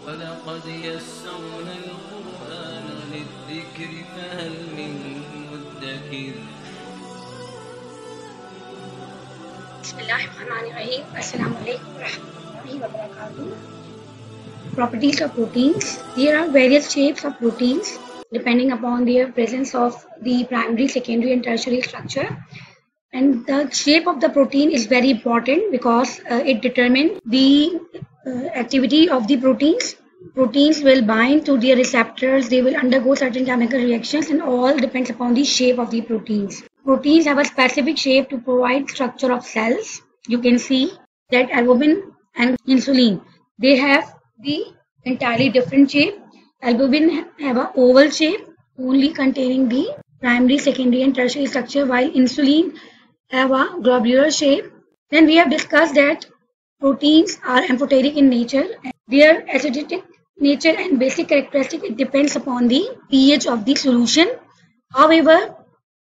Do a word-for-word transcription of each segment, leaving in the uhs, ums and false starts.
وَلَقَدْ يَسَّرْنَا الْقُرْآنَ لِلذِّكْرِ فَهَلْ مِن مُّدَّكِرٍ. Bismillahirrahmanirrahim. Assalamu alaikum warahmatullahi wabarakatuh. Properties of proteins. There are various shapes of proteins depending upon their presence of the primary, secondary and tertiary structure. And the shape of the protein is very important because uh, it determines the uh, activity of the proteins. Proteins will bind to their receptors, they will undergo certain chemical reactions, and all depends upon the shape of the proteins. Proteins have a specific shape to provide structure of cells. You can see that albumin and insulin, they have the entirely different shape. Albumin have a oval shape only containing the primary, secondary and tertiary structure, while insulin have a globular shape. Then we have discussed that proteins are amphoteric in nature. Their acidic nature and basic characteristic, it depends upon the pH of the solution. However,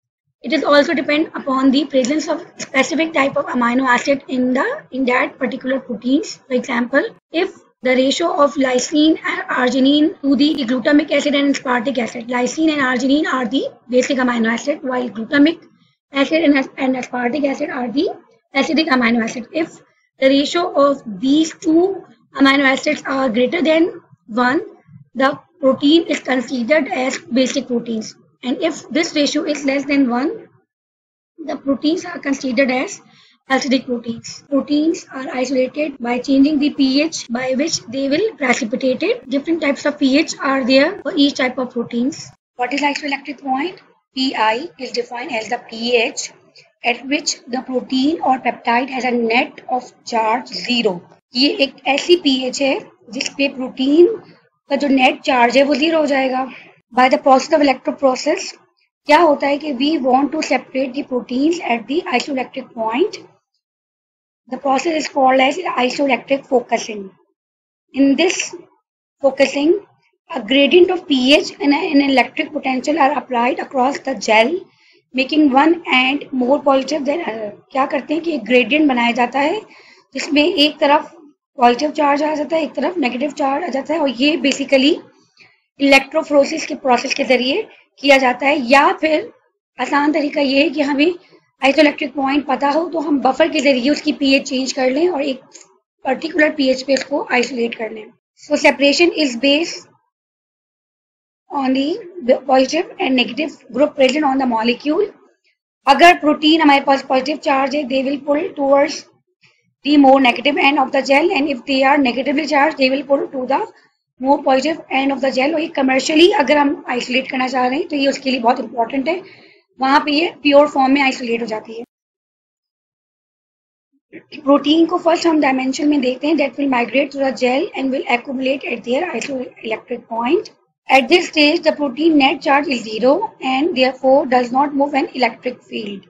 it is also depend upon the presence of specific type of amino acid in the in that particular proteins. For example, if the ratio of lysine and arginine to the glutamic acid and aspartic acid, lysine and arginine are the basic amino acid, while glutamic acid and, and aspartic acid are the acidic amino acid. If the ratio of these two amino acids are greater than one, the protein is considered as basic proteins. And if this ratio is less than one, the proteins are considered as acidic proteins. Proteins are isolated by changing the pH by which they will precipitate it. Different types of pH are there for each type of proteins. What is isoelectric point? Pi is defined as the pH at which the protein or peptide has a net of charge zero. ये एक ऐसी pH है जिसपे protein का जो net charge है वो zero हो जाएगा. By the process of electrolysis, क्या होता है कि we want to separate the proteins at the isoelectric point. The process is called as isoelectric focusing. In this focusing, a gradient of pH and an electric potential are applied across the gel, making one end more positive than other. क्या करते हैं कि एक gradient बनाया जाता है जिसमें एक तरफ पॉजिटिव चार्ज आ जाता है, एक तरफ नेगेटिव चार्ज आ जाता है, और ये बेसिकली इलेक्ट्रोफोरेसिस के प्रोसेस के जरिए किया जाता है. या फिर आसान तरीका ये है कि हमें आइसोइलेक्ट्रिक पॉइंट पता हो तो हम बफर के जरिए उसकी पीएच चेंज कर लें और एक पर्टिकुलर पीएच पे उसको आइसोलेट कर लें. So separation is based on the positive and negative group present on the molecule. अगर प्रोटीन हमारे पास पॉजिटिव चार्ज है, they will pull towards the more negative end of the gel, and if they are negatively charged they will pull to the more positive end of the gel. और ये commercially अगर हम isolate करना चाह रहे हैं तो ये उसके लिए बहुत इंपॉर्टेंट है. वहां पे ये प्योर फॉर्म में आइसोलेट हो जाती है. प्रोटीन को फर्स्ट हम डायमेंशन में देखते हैं. That will migrate to the gel and will accumulate at their isoelectric point. At this stage the protein net charge is zero and therefore does not move an electric field.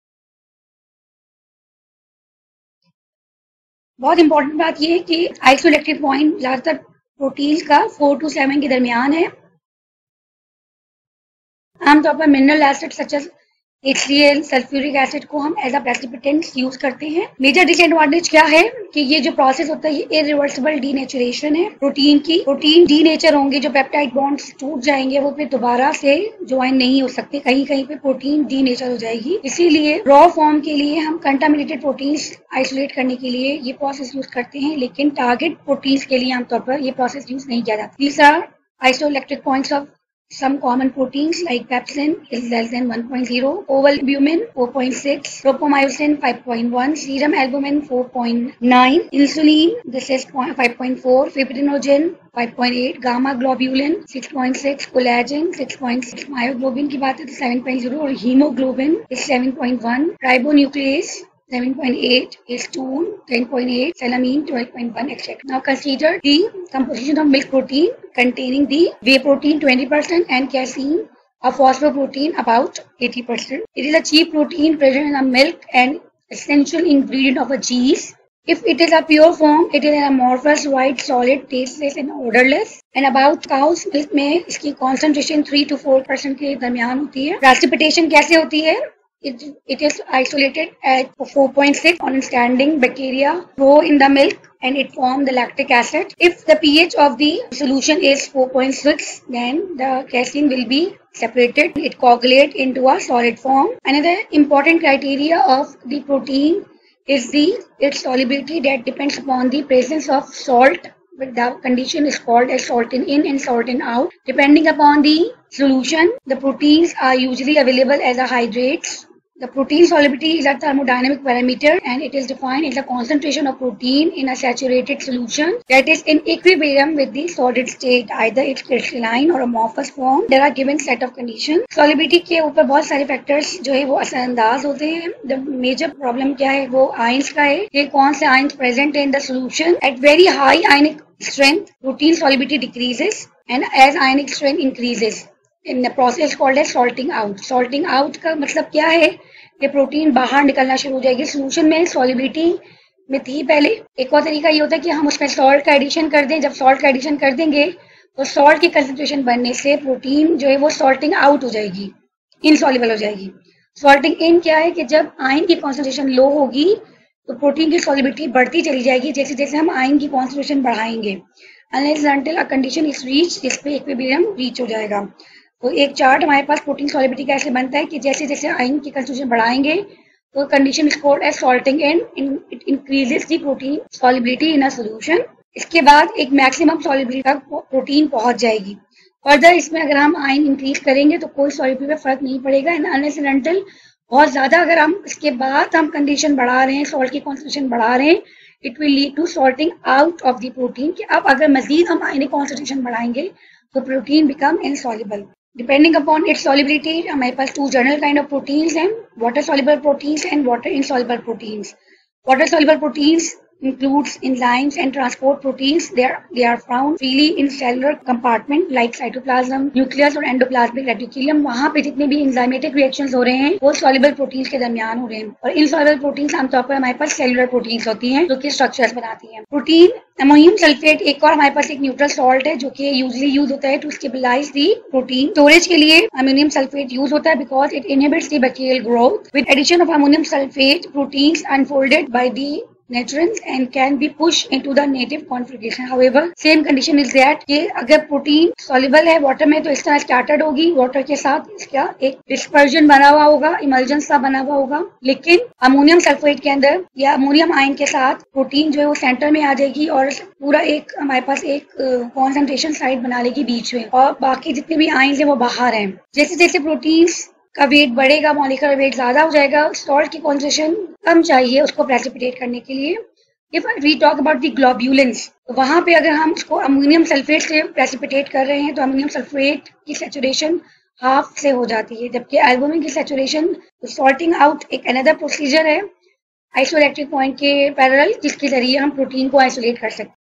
बहुत important बात यह है कि isoelectric point ज्यादातर proteins का four two seven के दरमियान है. आमतौर पर mineral acid such as H C L, sulphuric acid को हम एज अ प्रेसिपिटेंट यूज करते हैं. मेजर डिसएडवांटेज क्या है कि ये जो प्रोसेस होता है ये इरिवर्सिबल डीनेचुरेशन है प्रोटीन की. प्रोटीन डीनेचर होंगे, जो पेप्टाइड बॉन्ड्स टूट जाएंगे वो फिर दोबारा से ज्वाइन नहीं हो सकते. कहीं कहीं पे प्रोटीन डीनेचर हो जाएगी. इसीलिए रॉ फॉर्म के लिए हम कंटामिनेटेड प्रोटीन्स आइसोलेट करने के लिए ये प्रोसेस यूज करते हैं, लेकिन टारगेट प्रोटीन्स के लिए आमतौर पर ये प्रोसेस यूज नहीं किया जाता. These are isoelectric points of some common proteins like pepsin is less than one point zero, oval albumin four point six, tropomyosin five point one, serum albumin four point nine, insulin this is five point four, fibrinogen five point eight, gamma globulin six point six, collagen six point six, myoglobin की बात है तो seven point zero और hemoglobin is seven point one, ribonuclease seven point eight, histone ten point eight, salamine twelve point one, et cetera. Now consider the composition of milk protein containing the whey protein twenty percent and casein, a phosphoprotein about eighty percent. It is a cheap protein present in the milk and essential ingredient of a cheese. If it is a pure form, it is an amorphous, white, solid, tasteless and odorless. And about cow's milk में इसकी concentration three to four percent के दरमियान होती है. Precipitation कैसे होती है? It, it is isolated at four point six on standing bacteria grow in the milk and it form the lactic acid. If the pH of the solution is four point six, then the casein will be separated. It coagulate into a solid form. Another important criteria of the protein is the its solubility that depends upon the presence of salt. The condition is called as saltin in and saltin out. Depending upon the solution, the proteins are usually available as a hydrates. The protein solubility is a thermodynamic parameter and it is defined as the concentration of protein in a saturated solution that is in equilibrium with the solid state, either its crystalline or amorphous form. There are given set of conditions. Solubility के ऊपर बहुत सारे factors जो है वो असरअंदाज होते हैं. The major problem क्या है वो ions का है कि कौन से ions present in the solution. At very high ionic strength, protein solubility decreases and as ionic strength increases. In the process called as salting out. Salting out का मतलब क्या है कि प्रोटीन बाहर निकलना शुरू हो जाएगी. सोल्यूशन में सॉलिबिलिटी में थी पहले. एक और तरीका ये होता है कि हम उसमें सॉल्ट का एडिशन कर दें. जब सॉल्ट का एडिशन कर देंगे तो सॉल्ट की कंसंट्रेशन बढ़ने से प्रोटीन जो है वो सॉल्टिंग आउट हो जाएगी, इनसॉल्युबल हो जाएगी. सॉल्टिंग इन क्या है कि जब आयन की कॉन्सेंट्रेशन लो होगी तो प्रोटीन की सॉलिबिलिटी बढ़ती चली जाएगी जैसे जैसे हम आयन की कॉन्सेंट्रेशन बढ़ाएंगे. Unless until a condition is reach जिस पे इक्विलिब्रियम रीच हो जाएगा. तो एक चार्ट हमारे पास प्रोटीन सॉलिबिलिटी का ऐसे बनता है कि जैसे जैसे आयन की कंसंट्रेशन बढ़ाएंगे तो condition is called as salting and it increases the protein solubility in a solution. इसके बाद एक मैक्सिमम सॉलिबिलिटी तक प्रोटीन पहुंच जाएगी. फर्दर इसमें अगर हम आयन इंक्रीज करेंगे तो कोई सॉलिबिलिटी में फर्क नहीं पड़ेगा. एंड अनलेस एंड अनटिल बहुत ज्यादा अगर हम इसके बाद हम कंडीशन बढ़ा रहे हैं, सॉल्ट की कॉन्सेंट्रेशन बढ़ा रहे हैं, it will lead to salting out of the protein. कि अब अगर मजीद हम आयनिक कॉन्सेंट्रेशन बढ़ाएंगे तो protein become insoluble. Depending upon its solubility, हमारे पास two general kind of proteins हैं, water soluble proteins and water insoluble proteins. Water soluble proteins includes enzymes and transport proteins. They are they are found freely in cellular compartment like cytoplasm, nucleus और endoplasmic reticulum. वहाँ पे जितने भी enzymatic reactions हो रहे हैं वो soluble proteins के दरमियान हो रहे हैं. और insoluble proteins आमतौर पर हमारे पास cellular proteins होती हैं जो कि structures बनाती हैं. Protein अमोनियम सल्फेट एक और हमारे पास एक न्यूट्रल सॉल्ट है जो कि यूजली यूज होता है to stabilise the protein. Storage के लिए अमोनियम सल्फेट यूज होता है because it inhibits the bacterial growth. With addition of ammonium sulphate proteins unfolded by the neutrons and can be pushed into the native configuration. However, same condition is that कि अगर protein soluble है water में तो इस तरह scattered होगी, water के साथ इसका एक डिस्पर्जन बना हुआ होगा, इमल्जन सा बना हुआ होगा. लेकिन अमोनियम सल्फेट के अंदर या अमोनियम आयन के साथ प्रोटीन जो है वो सेंटर में आ जाएगी और पूरा एक हमारे पास एक कॉन्सेंट्रेशन साइट बना लेगी बीच में और बाकी जितने भी आयन है वो बाहर हैं. जैसे जैसे प्रोटीन्स का वेट बढ़ेगा, मॉलिक्यूलर वेट ज्यादा हो जाएगा, सॉल्ट की कॉन्सेंट्रेशन कम चाहिए उसको प्रेसिपिटेट करने के लिए. If we talk about the globulins तो वहां पे अगर हम उसको अमोनियम सल्फेट से प्रेसिपिटेट कर रहे हैं तो अमोनियम सल्फेट की सैचुरेशन हाफ से हो जाती है, जबकि एल्बुमिन की सैचुरेशन सॉल्टिंग आउट एक अनदर प्रोसीजर है आइसोइलेक्ट्रिक पॉइंट के पैरेलल जिसके जरिए हम प्रोटीन को आइसोलेट कर सकते हैं.